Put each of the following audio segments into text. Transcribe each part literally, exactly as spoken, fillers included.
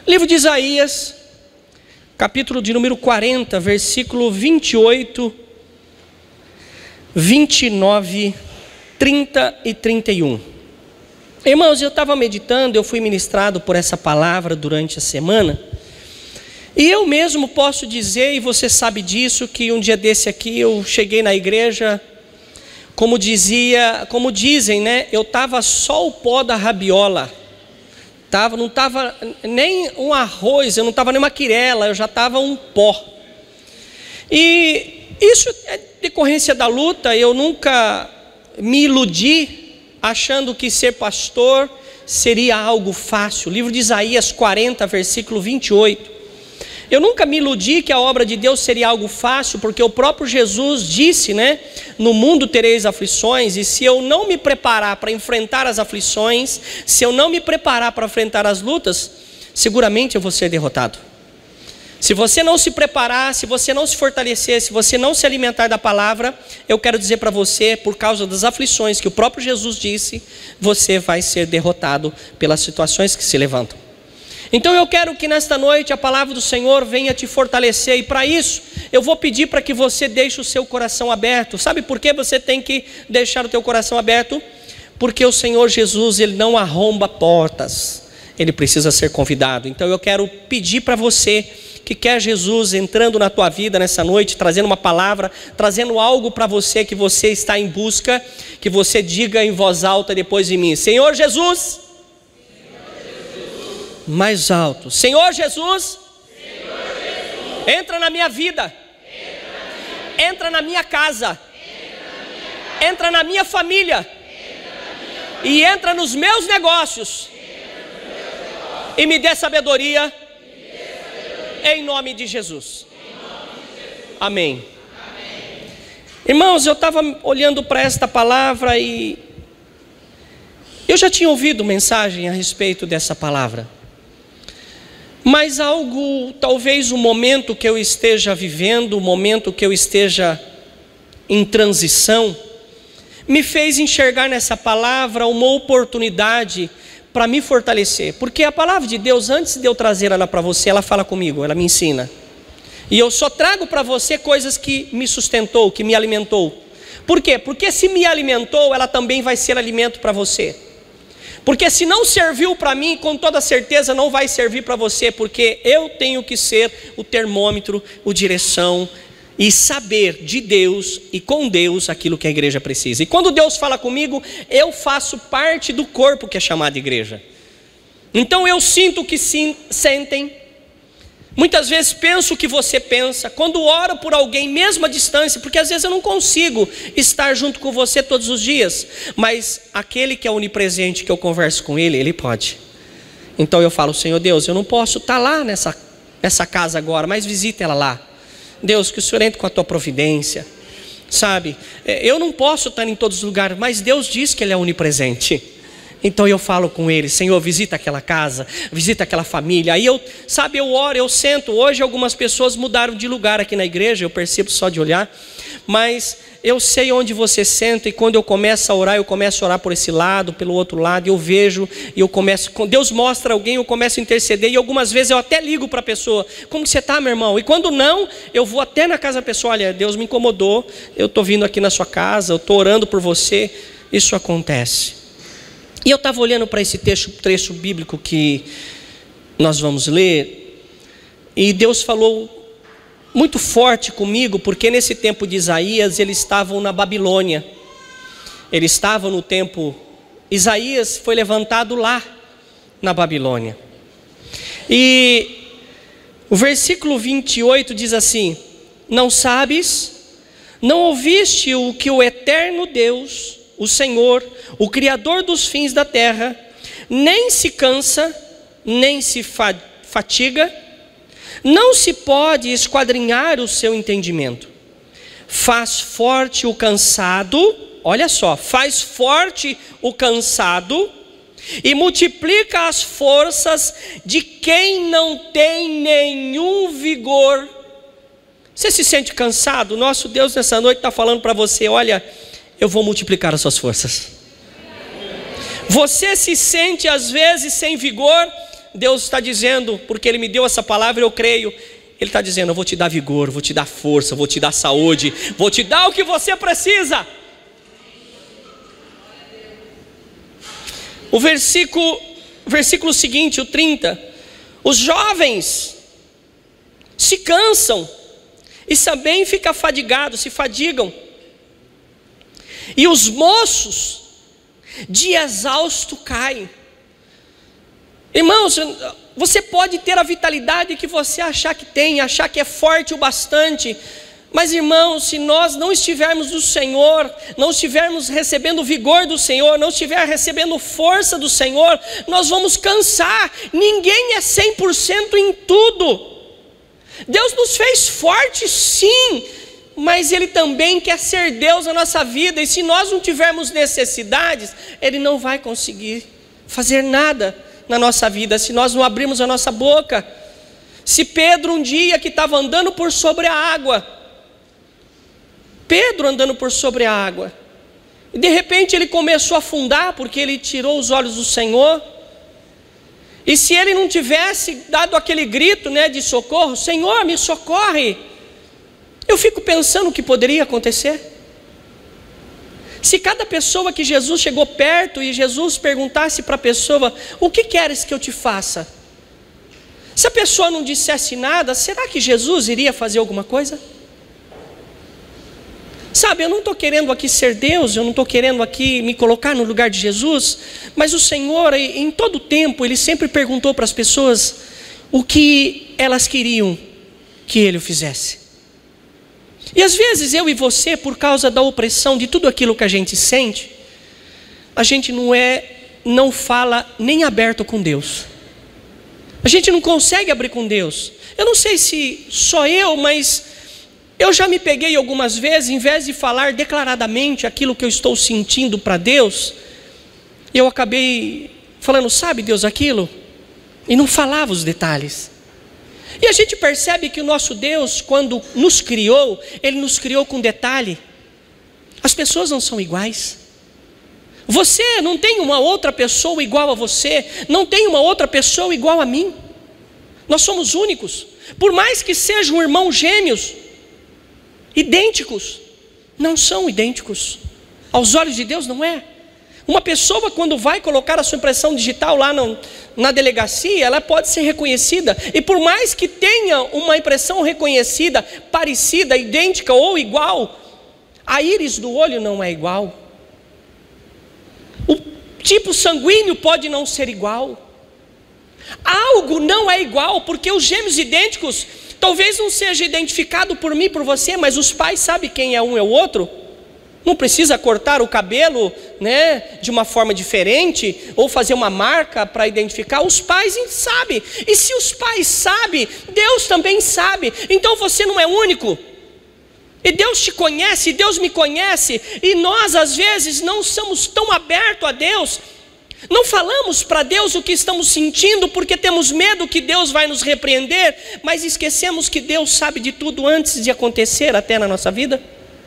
Livro de Isaías, capítulo de número quarenta, versículo vinte e oito, vinte e nove, trinta e trinta e um. Irmãos, eu estava meditando, eu fui ministrado por essa palavra durante a semana, e eu mesmo posso dizer, e você sabe disso, que um dia desse aqui eu cheguei na igreja, como dizia, como dizem, né? Eu estava só o pó da rabiola. Tava, não estava nem um arroz, eu não estava nem uma quirela, eu já estava um pó. E isso é decorrência da luta. Eu nunca me iludi achando que ser pastor seria algo fácil. Livro de Isaías quarenta, versículo vinte e oito. Eu nunca me iludi que a obra de Deus seria algo fácil, porque o próprio Jesus disse, né? No mundo tereis aflições, e se eu não me preparar para enfrentar as aflições, se eu não me preparar para enfrentar as lutas, seguramente eu vou ser derrotado. Se você não se preparar, se você não se fortalecer, se você não se alimentar da palavra, eu quero dizer para você, por causa das aflições que o próprio Jesus disse, você vai ser derrotado pelas situações que se levantam. Então eu quero que nesta noite a palavra do Senhor venha te fortalecer, e para isso eu vou pedir para que você deixe o seu coração aberto. Sabe por que você tem que deixar o teu coração aberto? Porque o Senhor Jesus, Ele não arromba portas, Ele precisa ser convidado. Então eu quero pedir para você que quer Jesus entrando na tua vida nessa noite, trazendo uma palavra, trazendo algo para você que você está em busca, que você diga em voz alta depois de mim: Senhor Jesus, mais alto, Senhor Jesus, Senhor Jesus, entra na minha vida, entra na minha casa, entra na minha família, e entra nos meus negócios, e me dê sabedoria, em nome de Jesus. Amém. Irmãos, eu estava olhando para esta palavra e eu já tinha ouvido mensagem a respeito dessa palavra. Mas algo, talvez o momento que eu esteja vivendo, o momento que eu esteja em transição, me fez enxergar nessa palavra uma oportunidade para me fortalecer. Porque a palavra de Deus, antes de eu trazer ela para você, ela fala comigo, ela me ensina. E eu só trago para você coisas que me sustentou, que me alimentou. Por quê? Porque se me alimentou, ela também vai ser alimento para você. Porque se não serviu para mim, com toda certeza não vai servir para você, porque eu tenho que ser o termômetro, o direção e saber de Deus e com Deus aquilo que a igreja precisa. E quando Deus fala comigo, eu faço parte do corpo que é chamado igreja. Então eu sinto o que sim, sentem. Muitas vezes penso o que você pensa. Quando oro por alguém, mesmo à distância, porque às vezes eu não consigo estar junto com você todos os dias, mas aquele que é onipresente, que eu converso com ele, ele pode. Então eu falo: Senhor Deus, eu não posso estar lá nessa, nessa casa agora, mas visita ela lá. Deus, que o Senhor entre com a tua providência, sabe? Eu não posso estar em todos os lugares, mas Deus diz que Ele é onipresente. Então eu falo com Ele: Senhor, visita aquela casa, visita aquela família. Aí eu, sabe, eu oro, eu sento. Hoje algumas pessoas mudaram de lugar aqui na igreja, eu percebo só de olhar. Mas eu sei onde você senta, e quando eu começo a orar, eu começo a orar por esse lado, pelo outro lado, e eu vejo, e eu começo, quando Deus mostra alguém, eu começo a interceder, e algumas vezes eu até ligo para a pessoa: como que você está, meu irmão? E quando não, eu vou até na casa da pessoa: olha, Deus me incomodou, eu estou vindo aqui na sua casa, eu estou orando por você. Isso acontece. E eu estava olhando para esse trecho, trecho bíblico que nós vamos ler, e Deus falou muito forte comigo, porque nesse tempo de Isaías, eles estavam na Babilônia. Eles estavam no tempo... Isaías foi levantado lá, na Babilônia. E o versículo vinte e oito diz assim: não sabes, não ouviste o que o eterno Deus, o Senhor, o Criador dos fins da terra, nem se cansa, nem se fatiga, não se pode esquadrinhar o seu entendimento. Faz forte o cansado, olha só, faz forte o cansado e multiplica as forças de quem não tem nenhum vigor. Você se sente cansado? Nosso Deus nessa noite está falando para você: olha, eu vou multiplicar as suas forças. Você se sente às vezes sem vigor? Deus está dizendo, porque Ele me deu essa palavra, eu creio. Ele está dizendo: eu vou te dar vigor, vou te dar força, vou te dar saúde, vou te dar o que você precisa. O versículo, versículo seguinte, o trinta: os jovens se cansam e também ficam fadigados, se fadigam, e os moços de exausto caem. Irmãos, você pode ter a vitalidade que você achar que tem, achar que é forte o bastante, mas irmãos, se nós não estivermos do Senhor, não estivermos recebendo o vigor do Senhor, não estiver recebendo força do Senhor, nós vamos cansar. Ninguém é cem por cento em tudo. Deus nos fez fortes, sim, mas Ele também quer ser Deus na nossa vida, e se nós não tivermos necessidades, Ele não vai conseguir fazer nada na nossa vida, se nós não abrirmos a nossa boca. Se Pedro, um dia que estava andando por sobre a água, Pedro andando por sobre a água, e de repente ele começou a afundar, porque ele tirou os olhos do Senhor, e se ele não tivesse dado aquele grito, né, de socorro: Senhor, me socorre, eu fico pensando o que poderia acontecer. Se cada pessoa que Jesus chegou perto e Jesus perguntasse para a pessoa: o que queres que eu te faça? Se a pessoa não dissesse nada, será que Jesus iria fazer alguma coisa? Sabe, eu não estou querendo aqui ser Deus, eu não estou querendo aqui me colocar no lugar de Jesus, mas o Senhor, em todo tempo, Ele sempre perguntou para as pessoas o que elas queriam que Ele o fizesse. E às vezes eu e você, por causa da opressão de tudo aquilo que a gente sente, a gente não é, não fala nem aberto com Deus. A gente não consegue abrir com Deus. Eu não sei se só eu, mas eu já me peguei algumas vezes, em vez de falar declaradamente aquilo que eu estou sentindo para Deus, eu acabei falando: sabe Deus, aquilo, e não falava os detalhes. E a gente percebe que o nosso Deus, quando nos criou, Ele nos criou com detalhe. As pessoas não são iguais. Você não tem uma outra pessoa igual a você, não tem uma outra pessoa igual a mim. Nós somos únicos. Por mais que sejam irmãos gêmeos, idênticos, não são idênticos. Aos olhos de Deus não é. Uma pessoa, quando vai colocar a sua impressão digital lá no, na delegacia, ela pode ser reconhecida. E por mais que tenha uma impressão reconhecida, parecida, idêntica ou igual, a íris do olho não é igual. O tipo sanguíneo pode não ser igual. Algo não é igual, porque os gêmeos idênticos talvez não seja identificado por mim, por você, mas os pais sabem quem é um e o outro. Não precisa cortar o cabelo, né, de uma forma diferente, ou fazer uma marca para identificar. Os pais sabem. E se os pais sabem, Deus também sabe. Então você não é único. E Deus te conhece, Deus me conhece. E nós às vezes não somos tão abertos a Deus. Não falamos para Deus o que estamos sentindo, porque temos medo que Deus vai nos repreender. Mas esquecemos que Deus sabe de tudo antes de acontecer até na nossa vida.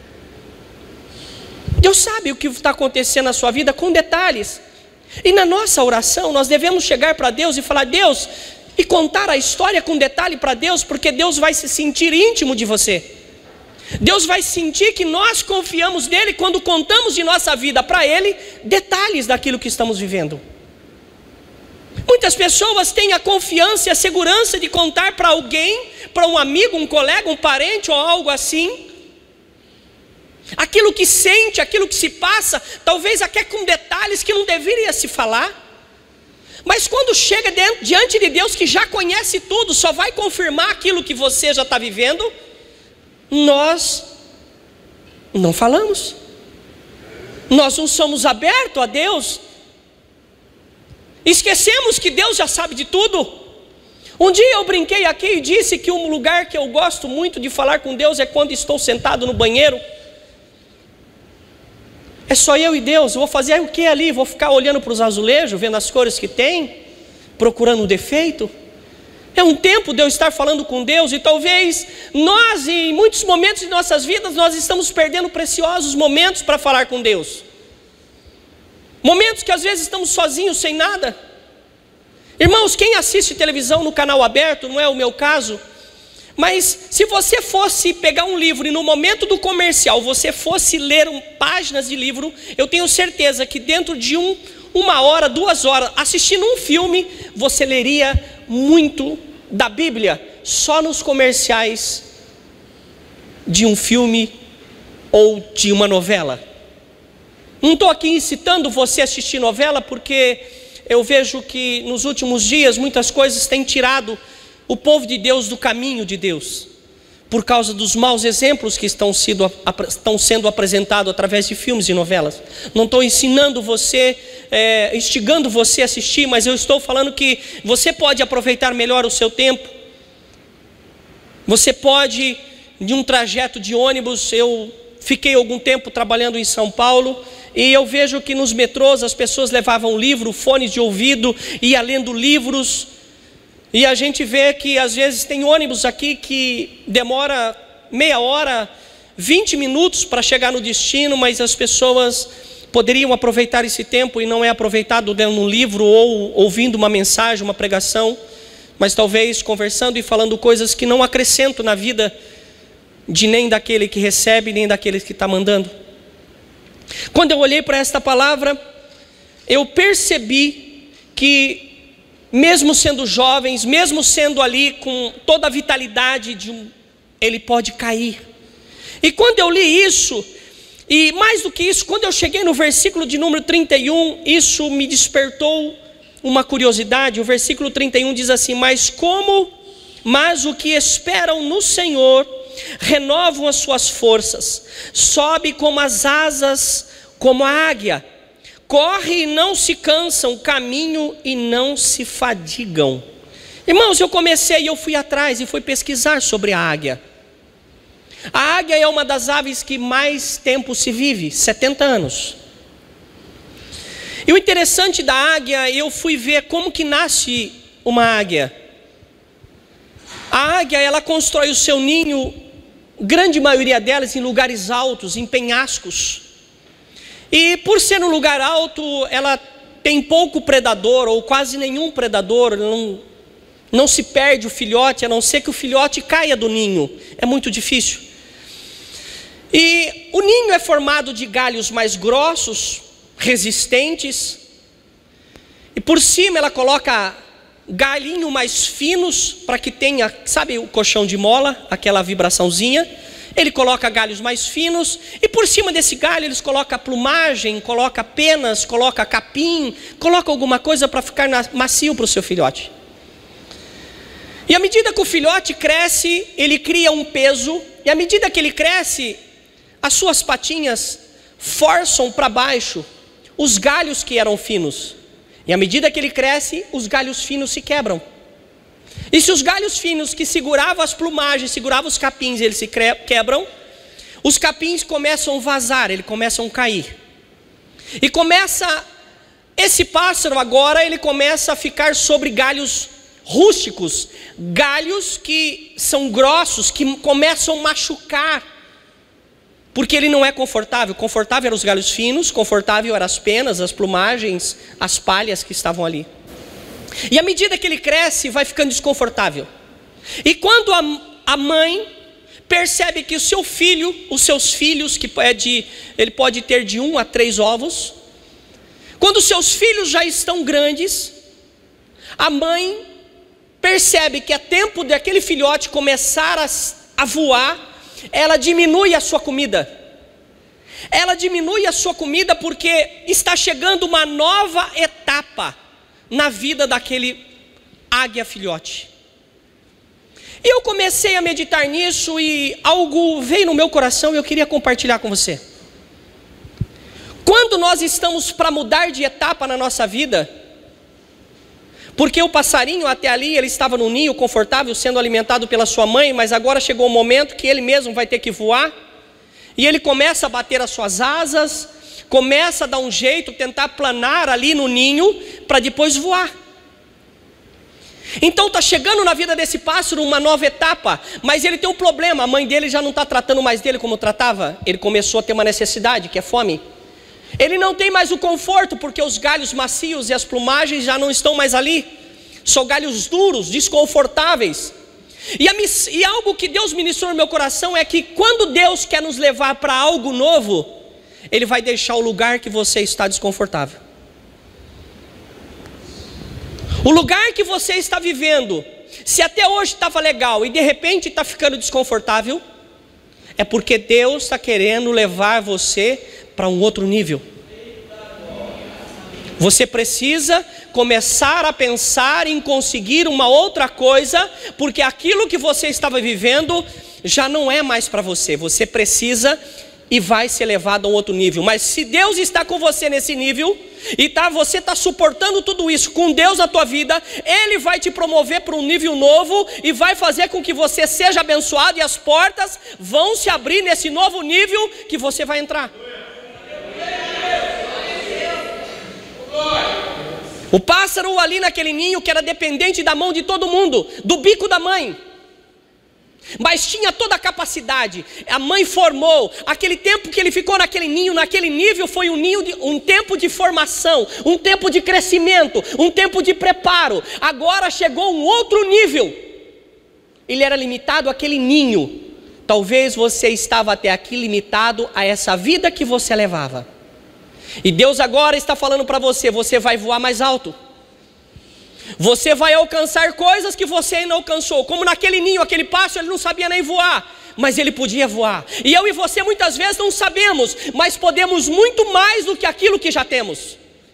Deus sabe o que está acontecendo na sua vida com detalhes. E na nossa oração nós devemos chegar para Deus e falar: Deus, e contar a história com detalhe para Deus, porque Deus vai se sentir íntimo de você. Deus vai sentir que nós confiamos nele quando contamos de nossa vida para Ele detalhes daquilo que estamos vivendo. Muitas pessoas têm a confiança e a segurança de contar para alguém, para um amigo, um colega, um parente ou algo assim, aquilo que sente, aquilo que se passa, talvez até com detalhes que não deveria se falar. Mas quando chega diante de Deus, que já conhece tudo, só vai confirmar aquilo que você já está vivendo, nós não falamos. Nós não somos abertos a Deus. Esquecemos que Deus já sabe de tudo. Um dia eu brinquei aqui e disse que um lugar que eu gosto muito de falar com Deus é quando estou sentado no banheiro. É só eu e Deus. Eu vou fazer o que ali? Vou ficar olhando para os azulejos, vendo as cores que tem, procurando um defeito? É um tempo de eu estar falando com Deus. E talvez nós, em muitos momentos de nossas vidas, nós estamos perdendo preciosos momentos para falar com Deus. Momentos que às vezes estamos sozinhos, sem nada. Irmãos, quem assiste televisão no canal aberto, não é o meu caso, mas se você fosse pegar um livro e no momento do comercial você fosse ler um, páginas de livro, eu tenho certeza que dentro de um, uma hora, duas horas, assistindo um filme, você leria muito da Bíblia só nos comerciais de um filme ou de uma novela. Não estou aqui incitando você a assistir novela, porque eu vejo que nos últimos dias muitas coisas têm tirado o povo de Deus do caminho de Deus, por causa dos maus exemplos que estão, sido, estão sendo apresentados através de filmes e novelas. Não estou ensinando você, é, instigando você a assistir, mas eu estou falando que você pode aproveitar melhor o seu tempo. Você pode, de um trajeto de ônibus, eu fiquei algum tempo trabalhando em São Paulo, e eu vejo que nos metrôs as pessoas levavam livro, fones de ouvido, ia lendo livros. E a gente vê que às vezes tem ônibus aqui que demora meia hora, vinte minutos para chegar no destino, mas as pessoas poderiam aproveitar esse tempo e não é aproveitado lendo um livro ou ouvindo uma mensagem, uma pregação, mas talvez conversando e falando coisas que não acrescentam na vida de nem daquele que recebe, nem daquele que está mandando. Quando eu olhei para esta palavra, eu percebi que mesmo sendo jovens, mesmo sendo ali com toda a vitalidade de um, ele pode cair. E quando eu li isso, e mais do que isso, quando eu cheguei no versículo de número trinta e um, isso me despertou uma curiosidade. O versículo trinta e um diz assim: mas como, mas o que esperam no Senhor, renovam as suas forças, sobe como as asas, como a águia, corre e não se cansam, caminham e não se fadigam. Irmãos, eu comecei e eu fui atrás e fui pesquisar sobre a águia. A águia é uma das aves que mais tempo se vive, setenta anos. E o interessante da águia, eu fui ver como que nasce uma águia. A águia, ela constrói o seu ninho, grande maioria delas em lugares altos, em penhascos. E por ser um lugar alto, ela tem pouco predador, ou quase nenhum predador, não, não se perde o filhote, a não ser que o filhote caia do ninho, é muito difícil. E o ninho é formado de galhos mais grossos, resistentes, e por cima ela coloca galinhos mais finos, para que tenha, sabe o colchão de mola, aquela vibraçãozinha. Ele coloca galhos mais finos, e por cima desse galho eles colocam plumagem, coloca penas, coloca capim, coloca alguma coisa para ficar macio para o seu filhote. E à medida que o filhote cresce, ele cria um peso, e à medida que ele cresce, as suas patinhas forçam para baixo os galhos que eram finos. E à medida que ele cresce, os galhos finos se quebram. E se os galhos finos que seguravam as plumagens, seguravam os capins, eles se quebram, os capins começam a vazar, eles começam a cair. E começa, esse pássaro agora, ele começa a ficar sobre galhos rústicos, galhos que são grossos, que começam a machucar, porque ele não é confortável. Confortável eram os galhos finos, confortável eram as penas, as plumagens, as palhas que estavam ali. E à medida que ele cresce, vai ficando desconfortável. E quando a, a mãe percebe que o seu filho, os seus filhos, que é de, ele pode ter de um a três ovos, quando os seus filhos já estão grandes, a mãe percebe que é tempo daquele filhote começar a, a voar, ela diminui a sua comida. Ela diminui a sua comida porque está chegando uma nova etapa na vida daquele águia filhote. E eu comecei a meditar nisso e algo veio no meu coração e eu queria compartilhar com você. Quando nós estamos para mudar de etapa na nossa vida, porque o passarinho até ali, ele estava no ninho confortável, sendo alimentado pela sua mãe, mas agora chegou o momento que ele mesmo vai ter que voar, e ele começa a bater as suas asas, começa a dar um jeito, tentar planar ali no ninho, para depois voar. Então está chegando na vida desse pássaro uma nova etapa, mas ele tem um problema, a mãe dele já não está tratando mais dele como tratava, ele começou a ter uma necessidade, que é fome. Ele não tem mais o conforto, porque os galhos macios e as plumagens já não estão mais ali. são galhos duros, desconfortáveis. E, a, e algo que Deus ministrou no meu coração é que quando Deus quer nos levar para algo novo, Ele vai deixar o lugar que você está desconfortável. O lugar que você está vivendo, se até hoje estava legal e de repente está ficando desconfortável, é porque Deus está querendo levar você para um outro nível. Você precisa começar a pensar em conseguir uma outra coisa, porque aquilo que você estava vivendo já não é mais para você. Você precisa e vai ser levado a um outro nível. Mas se Deus está com você nesse nível, e tá, você está suportando tudo isso com Deus na tua vida, Ele vai te promover para um nível novo e vai fazer com que você seja abençoado, e as portas vão se abrir nesse novo nível que você vai entrar. O pássaro ali naquele ninho que era dependente da mão de todo mundo, do bico da mãe, mas tinha toda a capacidade. A mãe formou. Aquele tempo que ele ficou naquele ninho, naquele nível, foi um, ninho de, um tempo de formação, um tempo de crescimento, um tempo de preparo. Agora chegou um outro nível. Ele era limitado àquele ninho. Talvez você estava até aqui limitado a essa vida que você levava. E Deus agora está falando para você: você vai voar mais alto. Você vai alcançar coisas que você ainda não alcançou. Como naquele ninho, aquele pássaro, ele não sabia nem voar, mas ele podia voar. E eu e você muitas vezes não sabemos, mas podemos muito mais do que aquilo que já temos.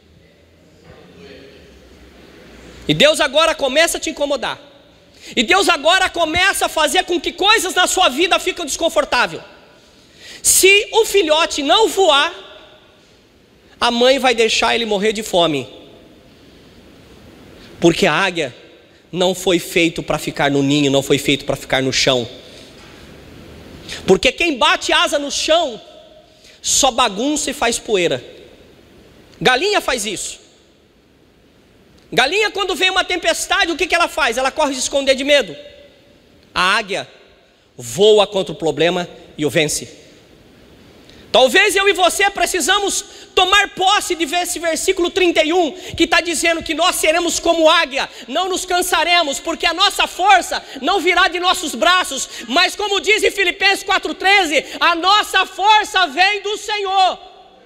E Deus agora começa a te incomodar. E Deus agora começa a fazer com que coisas na sua vida fiquem desconfortáveis. Se o filhote não voar, a mãe vai deixar ele morrer de fome. Porque a águia não foi feito para ficar no ninho, não foi feito para ficar no chão. Porque quem bate asa no chão só bagunça e faz poeira. Galinha faz isso. Galinha, quando vem uma tempestade, o que, que ela faz? Ela corre se esconder de medo. A águia voa contra o problema e o vence. Talvez eu e você precisamos tomar posse de esse versículo trinta e um, que está dizendo que nós seremos como águia, não nos cansaremos, porque a nossa força não virá de nossos braços, mas como diz em Filipenses quatro, treze, a nossa força vem do Senhor.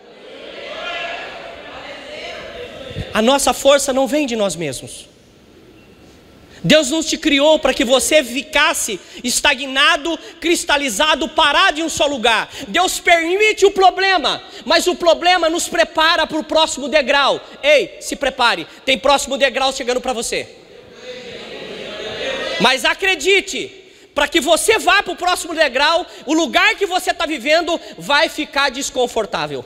A nossa força não vem de nós mesmos. Deus não te criou para que você ficasse estagnado, cristalizado, parado em um só lugar. Deus permite o problema, mas o problema nos prepara para o próximo degrau. Ei, se prepare, tem próximo degrau chegando para você. Mas acredite, para que você vá para o próximo degrau, o lugar que você está vivendo vai ficar desconfortável.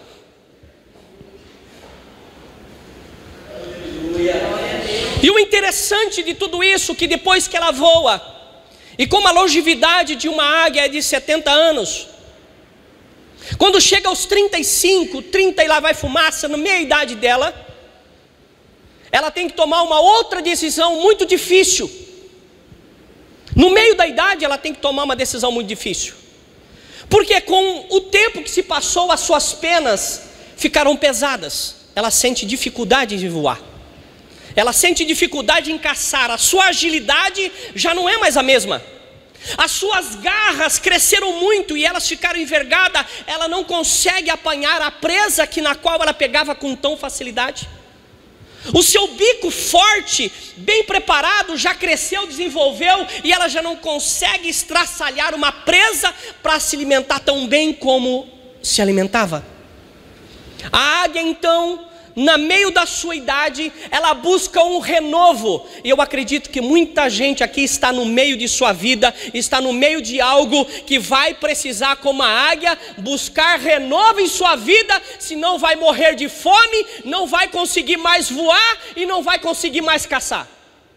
E o interessante de tudo isso, que depois que ela voa, e como a longevidade de uma águia é de setenta anos, quando chega aos trinta e cinco, trinta e lá vai fumaça, na meia idade dela, ela tem que tomar uma outra decisão muito difícil. No meio da idade ela tem que tomar uma decisão muito difícil, porque com o tempo que se passou, as suas penas ficaram pesadas. Ela sente dificuldade de voar. Ela sente dificuldade em caçar, a sua agilidade já não é mais a mesma. As suas garras cresceram muito e elas ficaram envergadas, ela não consegue apanhar a presa que na qual ela pegava com tão facilidade. O seu bico forte, bem preparado, já cresceu, desenvolveu, e ela já não consegue estraçalhar uma presa para se alimentar tão bem como se alimentava. A águia então, no meio da sua idade, ela busca um renovo. E eu acredito que muita gente aqui está no meio de sua vida, está no meio de algo que vai precisar, como a águia, buscar renovo em sua vida, senão vai morrer de fome, não vai conseguir mais voar e não vai conseguir mais caçar.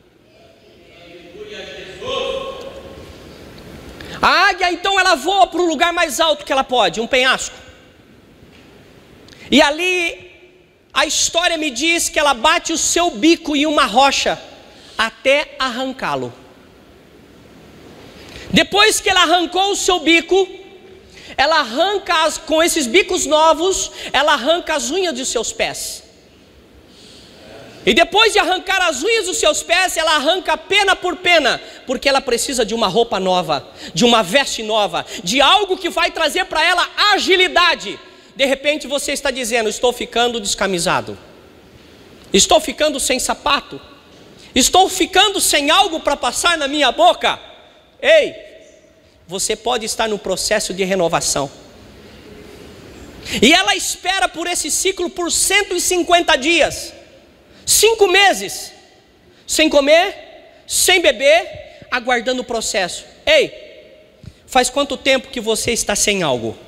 A águia então ela voa para o lugar mais alto que ela pode, um penhasco. E ali a história me diz que ela bate o seu bico em uma rocha até arrancá-lo. Depois que ela arrancou o seu bico, ela arranca as, com esses bicos novos, ela arranca as unhas de seus pés. E depois de arrancar as unhas dos seus pés, ela arranca pena por pena, porque ela precisa de uma roupa nova, de uma veste nova, de algo que vai trazer para ela agilidade. De repente você está dizendo: estou ficando descamisado, estou ficando sem sapato, estou ficando sem algo para passar na minha boca. Ei, você pode estar no processo de renovação. E ela espera por esse ciclo por cento e cinquenta dias. Cinco meses, sem comer, sem beber, aguardando o processo. Ei, faz quanto tempo que você está sem algo?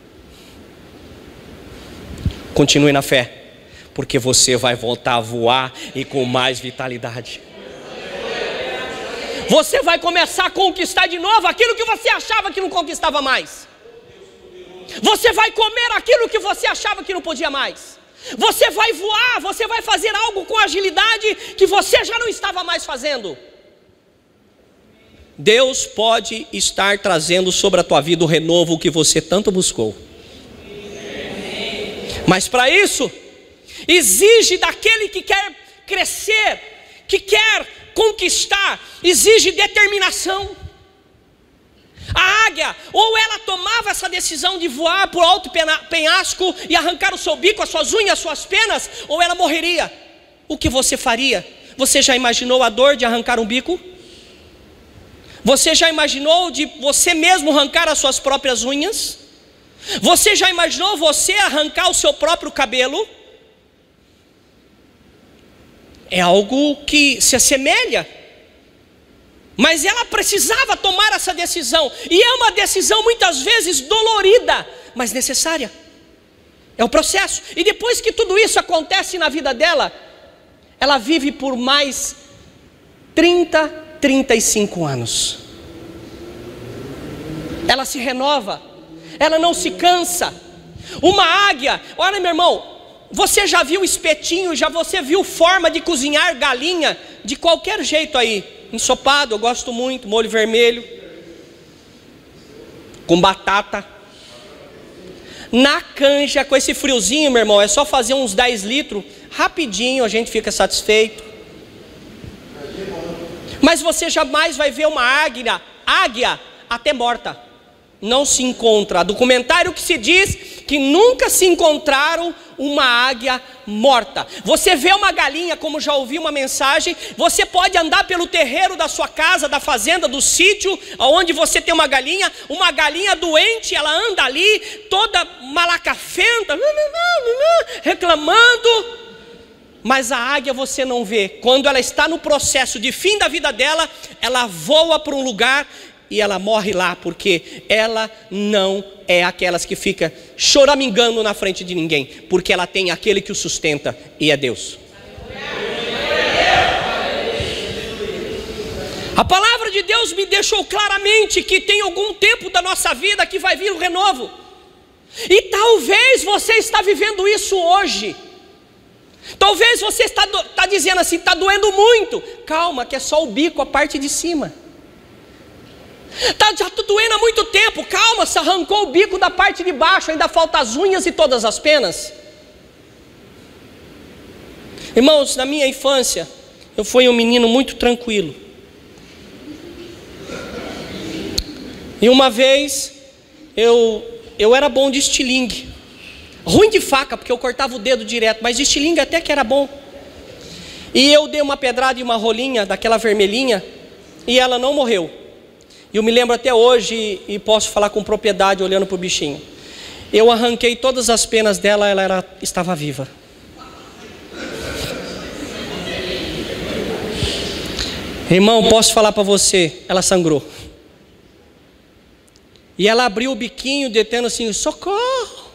Continue na fé, porque você vai voltar a voar e com mais vitalidade. Você vai começar a conquistar de novo aquilo que você achava que não conquistava mais. Você vai comer aquilo que você achava que não podia mais. Você vai voar, você vai fazer algo com agilidade que você já não estava mais fazendo. Deus pode estar trazendo sobre a tua vida o renovo que você tanto buscou. Mas para isso, exige daquele que quer crescer, que quer conquistar, exige determinação. A águia, ou ela tomava essa decisão de voar por alto penhasco e arrancar o seu bico, as suas unhas, as suas penas, ou ela morreria. O que você faria? Você já imaginou a dor de arrancar um bico? Você já imaginou de você mesmo arrancar as suas próprias unhas? Você já imaginou você arrancar o seu próprio cabelo? É algo que se assemelha. Mas ela precisava tomar essa decisão, e é uma decisão muitas vezes dolorida, mas necessária. É o processo. E depois que tudo isso acontece na vida dela, ela vive por mais trinta, trinta e cinco anos. Ela se renova, ela não se cansa. Uma águia, olha meu irmão, você já viu espetinho, já você viu forma de cozinhar galinha de qualquer jeito aí? Ensopado, eu gosto muito, molho vermelho, com batata. Na canja, com esse friozinho, meu irmão, é só fazer uns dez litros, rapidinho a gente fica satisfeito. Mas você jamais vai ver uma águia, águia até morta. Não se encontra. Documentário que se diz que nunca se encontraram uma águia morta. Você vê uma galinha, como já ouvi uma mensagem, você pode andar pelo terreiro da sua casa, da fazenda, do sítio, onde você tem uma galinha, uma galinha doente, ela anda ali, toda malacafenta, reclamando, mas a águia você não vê. Quando ela está no processo de fim da vida dela, ela voa para um lugar e ela morre lá, porque ela não é aquelas que fica choramingando na frente de ninguém, porque ela tem aquele que o sustenta, e é Deus. A palavra de Deus me deixou claramente que tem algum tempo da nossa vida que vai vir o renovo, e talvez você está vivendo isso hoje. Talvez você está, está dizendo assim, está doendo muito. Calma, que é só o bico, a parte de cima. Tá, já está doendo há muito tempo. Calma, se arrancou o bico da parte de baixo, ainda falta as unhas e todas as penas. Irmãos, na minha infância, eu fui um menino muito tranquilo. E uma vez, eu, eu era bom de estilingue. Ruim de faca, porque eu cortava o dedo direto, mas de estilingue até que era bom. E eu dei uma pedrada e uma rolinha, daquela vermelhinha, e ela não morreu. E eu me lembro até hoje, e posso falar com propriedade olhando para o bichinho. Eu arranquei todas as penas dela, ela era, estava viva. Irmão, posso falar para você, ela sangrou. E ela abriu o biquinho, detendo assim, socorro.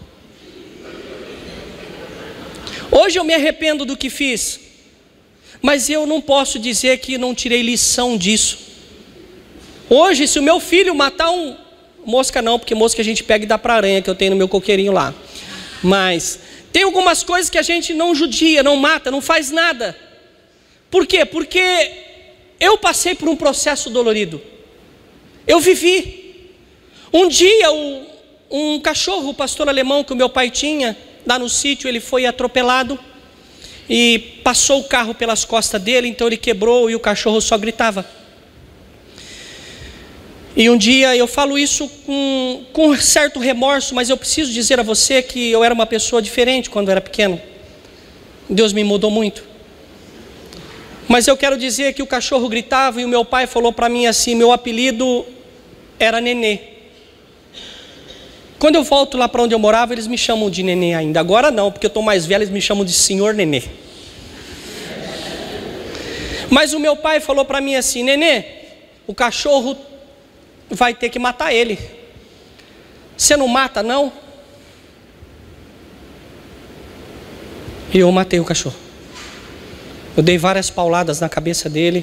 Hoje eu me arrependo do que fiz, mas eu não posso dizer que não tirei lição disso. Hoje, se o meu filho matar um... Mosca não, porque mosca a gente pega e dá para aranha, que eu tenho no meu coqueirinho lá. Mas tem algumas coisas que a gente não judia, não mata, não faz nada. Por quê? Porque eu passei por um processo dolorido. Eu vivi. Um dia, um, um cachorro, o pastor alemão que o meu pai tinha, lá no sítio, ele foi atropelado. e passou o carro pelas costas dele, então ele quebrou e o cachorro só gritava. E um dia, eu falo isso com, com certo remorso, mas eu preciso dizer a você que eu era uma pessoa diferente quando eu era pequeno. Deus me mudou muito. Mas eu quero dizer que o cachorro gritava e o meu pai falou para mim assim, meu apelido era Nenê. Quando eu volto lá para onde eu morava, eles me chamam de Nenê ainda. Agora não, porque eu estou mais velho, eles me chamam de Senhor Nenê. Mas o meu pai falou para mim assim, Nenê, o cachorro vai ter que matar ele. Você não mata não? E eu matei o cachorro. Eu dei várias pauladas na cabeça dele.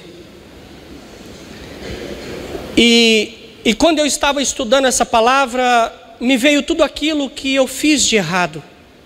E, e quando eu estava estudando essa palavra, me veio tudo aquilo que eu fiz de errado.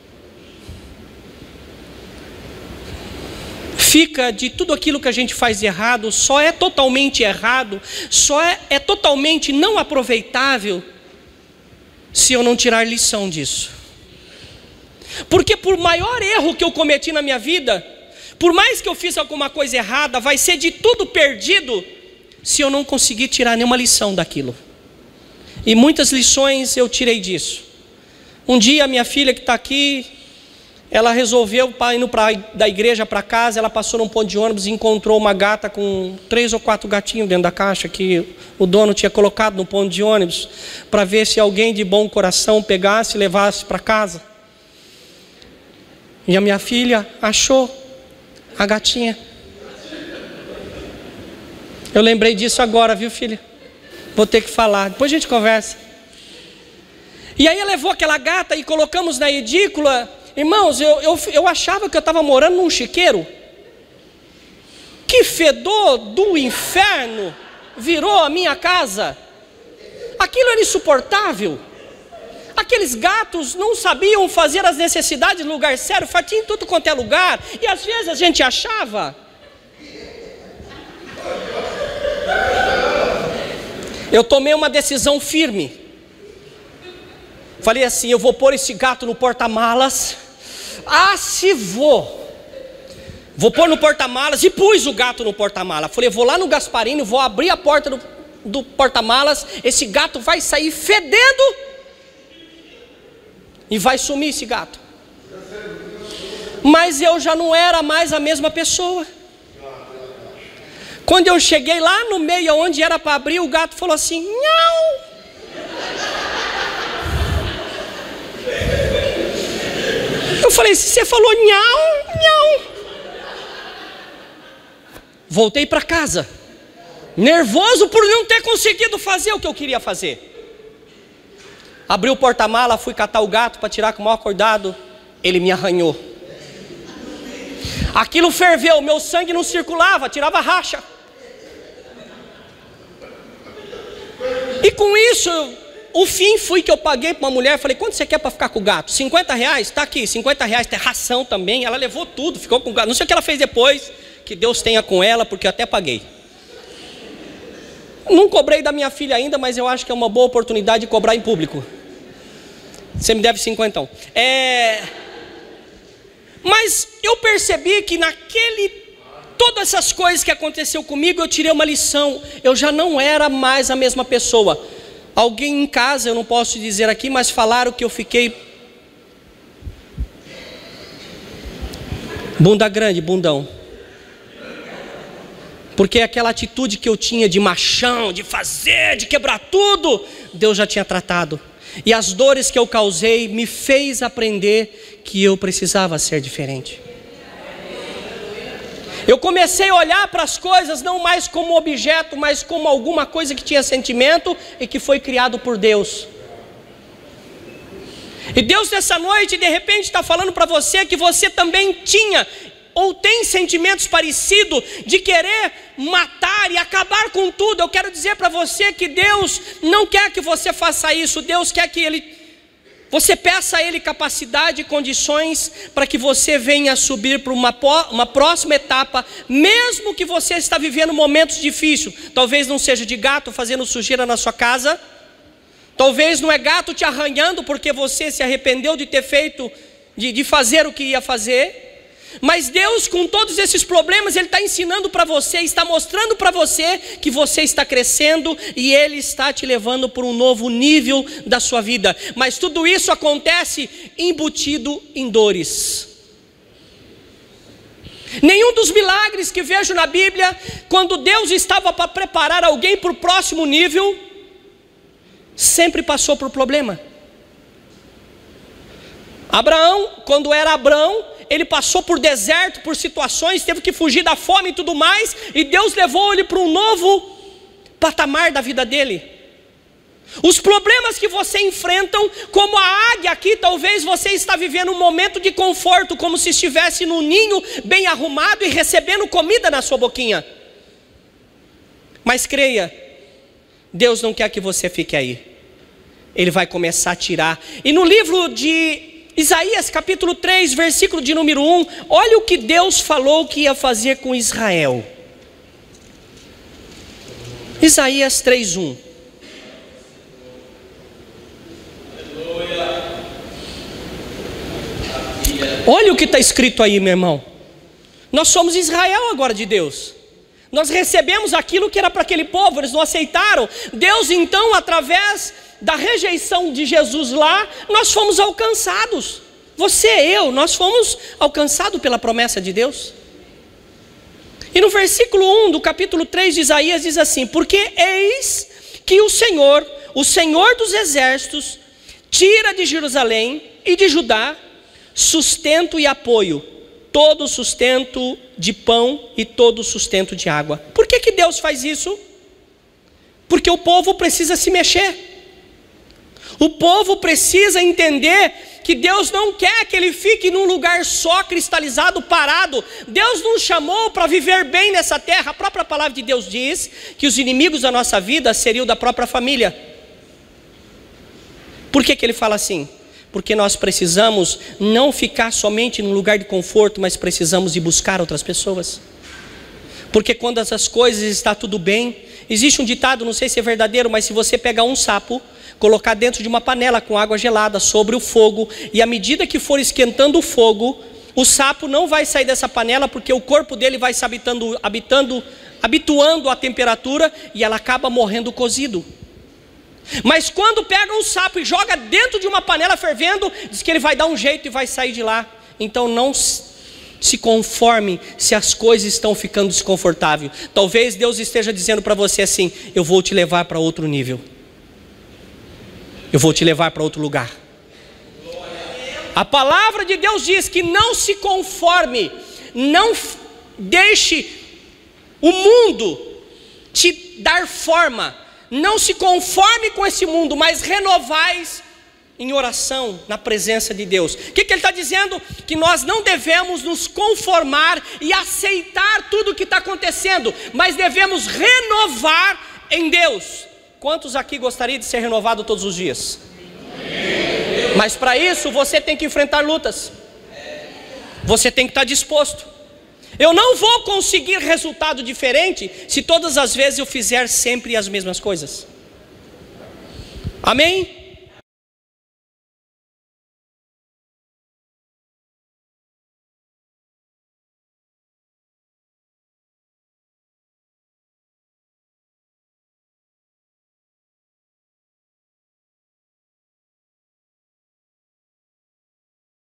Fica de tudo aquilo que a gente faz de errado, só é totalmente errado, só é, é totalmente não aproveitável se eu não tirar lição disso. Porque por maior erro que eu cometi na minha vida, por mais que eu fiz alguma coisa errada, vai ser de tudo perdido se eu não conseguir tirar nenhuma lição daquilo. E muitas lições eu tirei disso. Um dia minha filha que está aqui, ela resolveu, indo pra, da igreja para casa, ela passou num ponto de ônibus e encontrou uma gata com três ou quatro gatinhos dentro da caixa que o dono tinha colocado no ponto de ônibus para ver se alguém de bom coração pegasse e levasse para casa. E a minha filha achou a gatinha. Eu lembrei disso agora, viu, filha? Vou ter que falar, depois a gente conversa. E aí ela levou aquela gata e colocamos na edícula. Irmãos, eu, eu, eu achava que eu estava morando num chiqueiro. Que fedor do inferno virou a minha casa. Aquilo era insuportável. Aqueles gatos não sabiam fazer as necessidades no lugar sério, fatinho em tudo quanto é lugar. E às vezes a gente achava. Eu tomei uma decisão firme. Falei assim, eu vou pôr esse gato no porta-malas. Ah, se vou. Vou pôr no porta-malas. E pus o gato no porta-malas. Falei, vou lá no Gasparini, vou abrir a porta do, do porta-malas. Esse gato vai sair fedendo. E vai sumir esse gato. Mas eu já não era mais a mesma pessoa. Quando eu cheguei lá no meio onde era para abrir, o gato falou assim, não. Eu falei, se você falou nhau, nhau. Voltei para casa, nervoso por não ter conseguido fazer o que eu queria fazer. Abri o porta-mala, fui catar o gato para tirar com o maior cuidado. Ele me arranhou. Aquilo ferveu, meu sangue não circulava, tirava racha. E com isso, o fim foi que eu paguei para uma mulher. Falei, quanto você quer para ficar com o gato? cinquenta reais? Está aqui, cinquenta reais, tem ração também. Ela levou tudo, ficou com o gato. Não sei o que ela fez depois, que Deus tenha com ela, porque eu até paguei. Não cobrei da minha filha ainda, mas eu acho que é uma boa oportunidade de cobrar em público. Você me deve cinquentão. É... Mas eu percebi que naquele... Todas essas coisas que aconteceu comigo, eu tirei uma lição. Eu já não era mais a mesma pessoa. Alguém em casa, eu não posso dizer aqui, mas falaram que eu fiquei... Bunda grande, bundão. Porque aquela atitude que eu tinha de machão, de fazer, de quebrar tudo, Deus já tinha tratado. E as dores que eu causei me fez aprender que eu precisava ser diferente. Eu comecei a olhar para as coisas não mais como objeto, mas como alguma coisa que tinha sentimento e que foi criado por Deus. E Deus nessa noite de repente está falando para você que você também tinha ou tem sentimentos parecidos de querer matar e acabar com tudo. Eu quero dizer para você que Deus não quer que você faça isso. Deus quer que Ele, você peça a Ele capacidade e condições para que você venha subir para uma, uma próxima etapa, mesmo que você está vivendo momentos difíceis. Talvez não seja de gato fazendo sujeira na sua casa, talvez não é gato te arranhando porque você se arrependeu de ter feito, de, de fazer o que ia fazer. Mas Deus, com todos esses problemas, Ele está ensinando para você, está mostrando para você que você está crescendo e Ele está te levando para um novo nível da sua vida. Mas tudo isso acontece embutido em dores. Nenhum dos milagres que vejo na Bíblia, quando Deus estava para preparar alguém para o próximo nível, sempre passou por problema. Abraão, quando era Abraão, ele passou por deserto, por situações, teve que fugir da fome e tudo mais, e Deus levou ele para um novo patamar da vida dele. Os problemas que você enfrenta, como a águia aqui, talvez você está vivendo um momento de conforto, como se estivesse num ninho bem arrumado e recebendo comida na sua boquinha. Mas creia, Deus não quer que você fique aí. Ele vai começar a tirar. E no livro de Isaías capítulo três, versículo de número um, olha o que Deus falou que ia fazer com Israel. Isaías três, um. Olha o que está escrito aí, meu irmão. Nós somos Israel agora de Deus. Nós recebemos aquilo que era para aquele povo, eles não aceitaram. Deus então, através da rejeição de Jesus lá, nós fomos alcançados. Você, eu, nós fomos alcançados pela promessa de Deus. E no versículo um do capítulo três de Isaías diz assim: porque eis que o Senhor, o Senhor dos exércitos, tira de Jerusalém e de Judá sustento e apoio, todo sustento de pão e todo sustento de água. Por que que Deus faz isso? Porque o povo precisa se mexer. O povo precisa entender que Deus não quer que ele fique num lugar só, cristalizado, parado. Deus nos chamou para viver bem nessa terra. A própria palavra de Deus diz que os inimigos da nossa vida seriam da própria família. Por que que ele fala assim? Porque nós precisamos não ficar somente num lugar de conforto, mas precisamos de buscar outras pessoas. Porque quando essas coisas estão tudo bem, existe um ditado, não sei se é verdadeiro, mas se você pegar um sapo, colocar dentro de uma panela com água gelada sobre o fogo, e à medida que for esquentando o fogo, o sapo não vai sair dessa panela, porque o corpo dele vai se habitando, habitando, habituando à temperatura, e ela acaba morrendo cozido. Mas quando pega um sapo e joga dentro de uma panela fervendo, diz que ele vai dar um jeito e vai sair de lá. Então não se conforme se as coisas estão ficando desconfortáveis. Talvez Deus esteja dizendo para você assim: eu vou te levar para outro nível. Eu vou te levar para outro lugar. A palavra de Deus diz que não se conforme, não deixe o mundo te dar forma. Não se conforme com esse mundo, mas renovais em oração, na presença de Deus. O que que ele está dizendo? Que nós não devemos nos conformar e aceitar tudo o que está acontecendo, mas devemos renovar em Deus. Quantos aqui gostariam de ser renovado todos os dias? Mas para isso você tem que enfrentar lutas. Você tem que estar disposto. Eu não vou conseguir resultado diferente se todas as vezes eu fizer sempre as mesmas coisas. Amém?